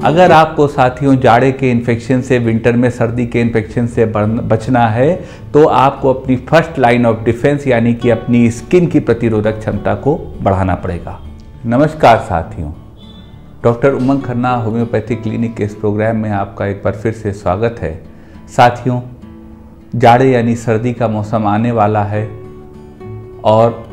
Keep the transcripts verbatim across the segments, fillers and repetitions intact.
अगर आपको साथियों जाड़े के इन्फेक्शन से, विंटर में सर्दी के इन्फेक्शन से बचना है तो आपको अपनी फर्स्ट लाइन ऑफ डिफेंस यानी कि अपनी स्किन की प्रतिरोधक क्षमता को बढ़ाना पड़ेगा। नमस्कार साथियों, doctor Umang Khanna homeopathy clinic के इस प्रोग्राम में आपका एक बार फिर से स्वागत है। साथियों, जाड़े यानी सर्दी का मौसम आने वाला है और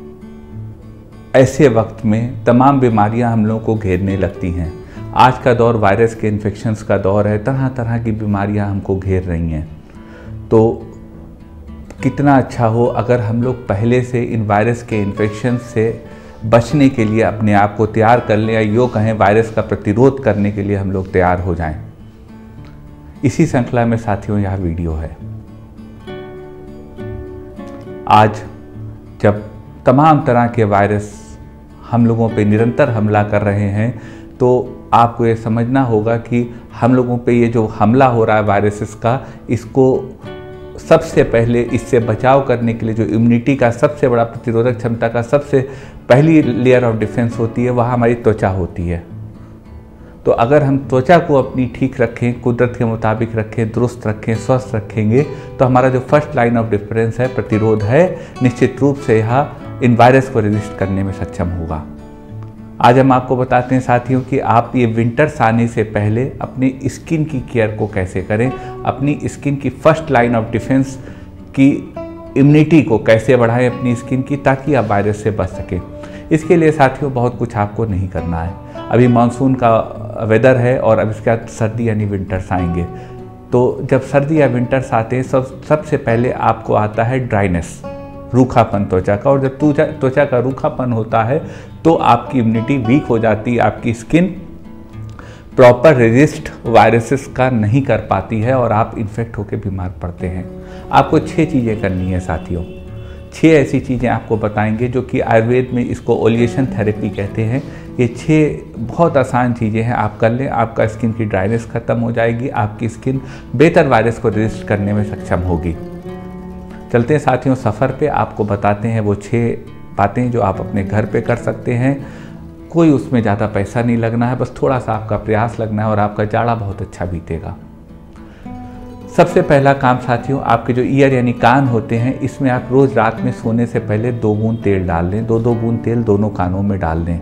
ऐसे वक्त में तमाम बीमारियां हम लोगों को घेरने लगती हैं। आज का दौर वायरस के इन्फेक्शंस का दौर है, तरह तरह की बीमारियां हमको घेर रही हैं। तो कितना अच्छा हो अगर हम लोग पहले से इन वायरस के इन्फेक्शन से बचने के लिए अपने आप को तैयार कर लें, या यूँ कहें वायरस का प्रतिरोध करने के लिए हम लोग तैयार हो जाएं। इसी श्रृंखला में साथियों यह वीडियो है। आज जब तमाम तरह के वायरस हम लोगों पे निरंतर हमला कर रहे हैं तो आपको ये समझना होगा कि हम लोगों पे ये जो हमला हो रहा है वायरसेस का, इसको सबसे पहले इससे बचाव करने के लिए जो इम्यूनिटी का सबसे बड़ा प्रतिरोधक क्षमता का सबसे पहली लेयर ऑफ डिफेंस होती है, वह हमारी त्वचा होती है। तो अगर हम त्वचा को अपनी ठीक रखें, कुदरत के मुताबिक रखें, दुरुस्त रखें, स्वस्थ रखेंगे, तो हमारा जो फर्स्ट लाइन ऑफ डिफेंस है, प्रतिरोध है, निश्चित रूप से यह इन वायरस को रेजिस्ट करने में सक्षम होगा। आज हम आपको बताते हैं साथियों कि आप ये विंटर्स आने से पहले अपनी स्किन की केयर को कैसे करें, अपनी स्किन की फर्स्ट लाइन ऑफ डिफेंस की इम्यूनिटी को कैसे बढ़ाएं अपनी स्किन की, ताकि आप वायरस से बच सकें। इसके लिए साथियों बहुत कुछ आपको नहीं करना है। अभी मानसून का वेदर है और अब इसके बाद सर्दी यानी विंटर्स आएंगे। तो जब सर्दी या विंटर्स आते हैं सब सबसे पहले आपको आता है ड्राइनेस, रूखापन त्वचा का। और जब त्वचा त्वचा का रूखापन होता है तो आपकी इम्यूनिटी वीक हो जाती है, आपकी स्किन प्रॉपर रेजिस्ट वायरसेस का नहीं कर पाती है और आप इन्फेक्ट होकर बीमार पड़ते हैं। आपको छः चीज़ें करनी है साथियों। छः ऐसी चीज़ें आपको बताएंगे जो कि आयुर्वेद में इसको ओलिएशन थेरेपी कहते हैं। ये छः बहुत आसान चीज़ें हैं, आप कर लें, आपका स्किन की ड्राइनेस ख़त्म हो जाएगी, आपकी स्किन बेहतर वायरस को रेजिस्ट करने में सक्षम होगी। चलते हैं साथियों सफ़र पे, आपको बताते हैं वो छः बातें जो आप अपने घर पे कर सकते हैं। कोई उसमें ज़्यादा पैसा नहीं लगना है, बस थोड़ा सा आपका प्रयास लगना है और आपका जाड़ा बहुत अच्छा बीतेगा। सबसे पहला काम साथियों, आपके जो ईयर यानी कान होते हैं, इसमें आप रोज़ रात में सोने से पहले दो बूंद तेल डाल लें। दो दो बूंद तेल दोनों कानों में डाल लें।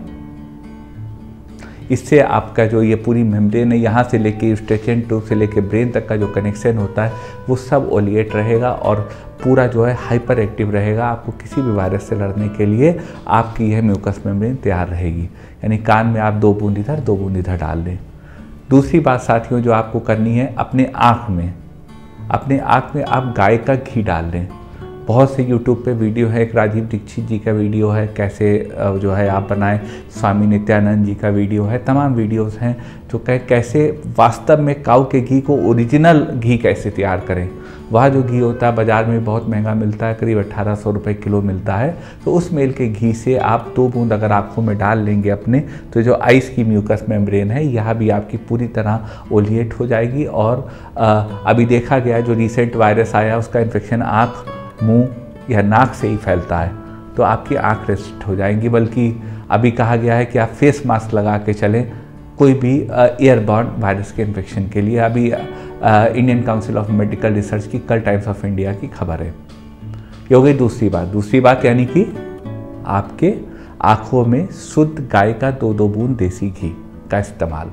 इससे आपका जो ये पूरी मेम्ब्रेन है, यहाँ से लेके स्ट्रेचन ट्यूब से लेके ब्रेन तक का जो कनेक्शन होता है वो सब ओलिएट रहेगा और पूरा जो है हाइपर एक्टिव रहेगा। आपको किसी भी वायरस से लड़ने के लिए आपकी यह म्यूकस मेम्ब्रेन तैयार रहेगी। यानी कान में आप दो बूंद इधर दो बूंद इधर डाल दें। दूसरी बात साथियों जो आपको करनी है, अपने आँख में अपने आँख में आप गाय का घी डाल दें। बहुत से यूट्यूब पे वीडियो है, एक राजीव दीक्षित जी का वीडियो है, कैसे जो है आप बनाएं, स्वामी नित्यानंद जी का वीडियो है, तमाम वीडियोस हैं जो कह कैसे वास्तव में काऊ के घी को ओरिजिनल घी कैसे तैयार करें। वह जो घी होता है बाज़ार में बहुत महंगा मिलता है, करीब अट्ठारह सौ रुपये किलो मिलता है। तो उस मेल के घी से आप दो बूंद अगर आँखों में डाल लेंगे अपने, तो जो आइस की म्यूकस मेम्ब्रेन है यह भी आपकी पूरी तरह ओलिएट हो जाएगी। और आ, अभी देखा गया जो रिसेंट वायरस आया उसका इन्फेक्शन आँख, मुंह या नाक से ही फैलता है, तो आपकी आंख रेस्ट हो जाएंगी। बल्कि अभी कहा गया है कि आप फेस मास्क लगा के चलें कोई भी एयरबॉर्न वायरस के इन्फेक्शन के लिए। अभी Indian council of medical research की कल टाइम्स ऑफ इंडिया की खबर है। ये हो गई दूसरी बात। दूसरी बात यानी कि आपके आँखों में शुद्ध गाय का दो दो बूंद देसी घी का इस्तेमाल।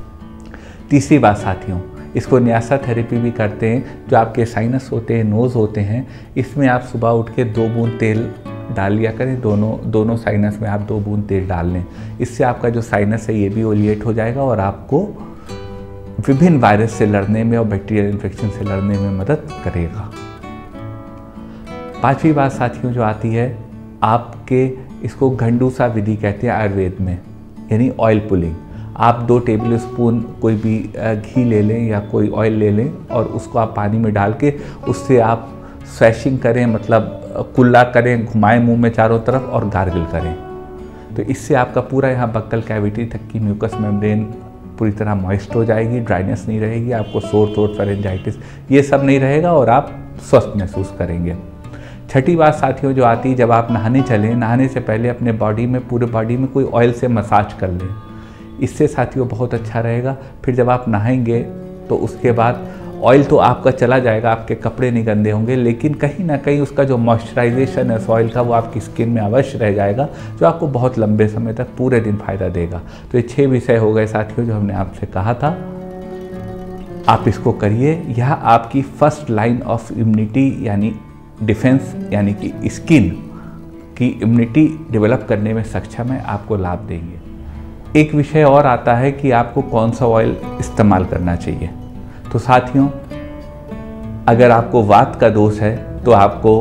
तीसरी बात साथियों, इसको न्यासा थेरेपी भी करते हैं। जो आपके साइनस होते हैं, नोज़ होते हैं, इसमें आप सुबह उठ के दो बूंद तेल डाल लिया करें। दोनों दोनों साइनस में आप दो बूंद तेल डाल लें। इससे आपका जो साइनस है ये भी ओलिएट हो जाएगा और आपको विभिन्न वायरस से लड़ने में और बैक्टीरियल इन्फेक्शन से लड़ने में मदद करेगा। पांचवी बात साथियों जो आती है, आपके इसको घंडूसा विधि कहते हैं आयुर्वेद में, यानी ऑयल पुलिंग। आप दो टेबल स्पून कोई भी घी ले लें या कोई ऑयल ले लें और उसको आप पानी में डाल के उससे आप स्वैशिंग करें, मतलब कुल्ला करें, घुमाएं मुंह में चारों तरफ और गार्गल करें। तो इससे आपका पूरा यहाँ बक्कल कैविटी तक की म्यूकस मेम्ब्रेन पूरी तरह मॉइस्ट हो जाएगी, ड्राइनेस नहीं रहेगी, आपको सोर थ्रोट, फेरेंजाइटिस ये सब नहीं रहेगा और आप स्वस्थ महसूस करेंगे। छठी बात साथियों जो आती है, जब आप नहाने चलें, नहाने से पहले अपने बॉडी में, पूरे बॉडी में कोई ऑयल से मसाज कर लें। इससे साथियों बहुत अच्छा रहेगा। फिर जब आप नहाएंगे तो उसके बाद ऑयल तो आपका चला जाएगा, आपके कपड़े नहीं गंदे होंगे, लेकिन कहीं ना कहीं उसका जो मॉइस्चराइजेशन है उस ऑयल का वो आपकी स्किन में अवश्य रह जाएगा, जो आपको बहुत लंबे समय तक पूरे दिन फायदा देगा। तो ये छह विषय हो गए साथियों जो हमने आपसे कहा था, आप इसको करिए। यह आपकी फर्स्ट लाइन ऑफ इम्यूनिटी यानी डिफेंस यानी कि स्किन की इम्यूनिटी डेवलप करने में सक्षम है, आपको लाभ देंगे। एक विषय और आता है कि आपको कौन सा ऑयल इस्तेमाल करना चाहिए। तो साथियों, अगर आपको वात का दोष है तो आपको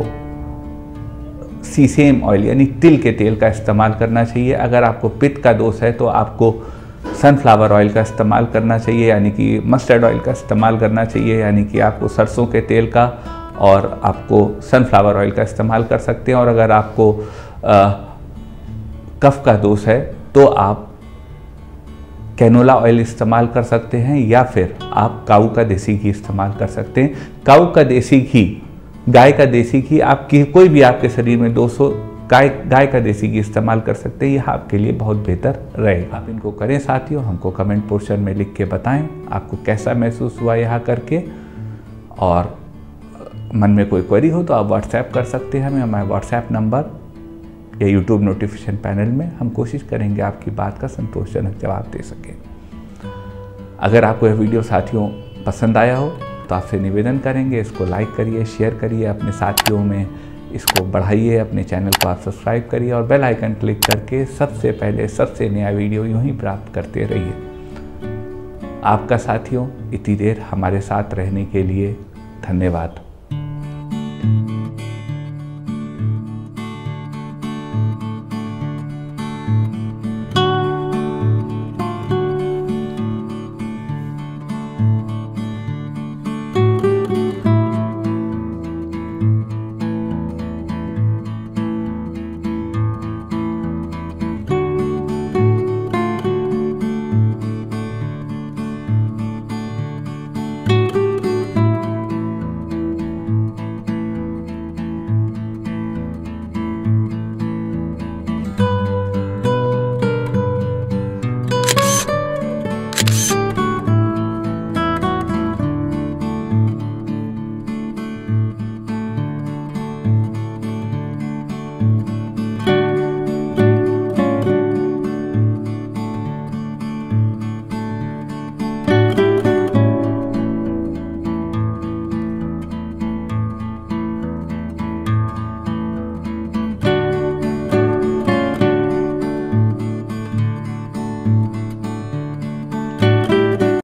सीसेम ऑयल यानी तिल के तेल का इस्तेमाल करना चाहिए। अगर आपको पित्त का दोष है तो आपको सनफ्लावर ऑयल का इस्तेमाल करना चाहिए, यानी कि मस्टर्ड ऑयल का इस्तेमाल करना चाहिए, यानी कि आपको सरसों के तेल का और आपको सनफ्लावर ऑयल का इस्तेमाल कर सकते हैं। और अगर आपको आ, कफ का दोष है तो आप कैनोला ऑयल इस्तेमाल कर सकते हैं, या फिर आप काऊ का देसी घी इस्तेमाल कर सकते हैं। काऊ का देसी घी, गाय का देसी घी, आपकी कोई भी आपके शरीर में दोष हो, गाय गाय का देसी घी इस्तेमाल कर सकते हैं, यह आपके लिए बहुत बेहतर रहेगा। आप इनको करें साथियों, हमको कमेंट पोर्शन में लिख के बताएं आपको कैसा महसूस हुआ यह करके। और मन में कोई क्वेरी हो तो आप व्हाट्सएप कर सकते हैं हमें, हमारा व्हाट्सएप नंबर या यूट्यूब नोटिफिकेशन पैनल में। हम कोशिश करेंगे आपकी बात का संतोषजनक जवाब दे सकें। अगर आपको यह वीडियो साथियों पसंद आया हो तो आपसे निवेदन करेंगे इसको लाइक करिए, शेयर करिए, अपने साथियों में इसको बढ़ाइए, अपने चैनल को आप सब्सक्राइब करिए और बेल आइकन क्लिक करके सबसे पहले सबसे नया वीडियो यूं ही प्राप्त करते रहिए। आपका साथियों इतनी देर हमारे साथ रहने के लिए धन्यवाद।